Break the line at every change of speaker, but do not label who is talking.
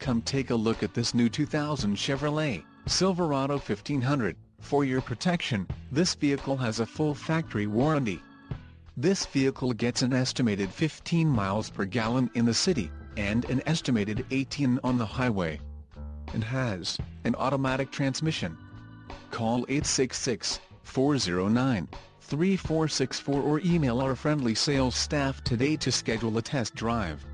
Come take a look at this new 2000 Chevrolet Silverado 1500. For your protection, this vehicle has a full factory warranty. This vehicle gets an estimated 15 miles per gallon in the city, and an estimated 18 on the highway. It has an automatic transmission. Call 866-409-3464 or email our friendly sales staff today to schedule a test drive.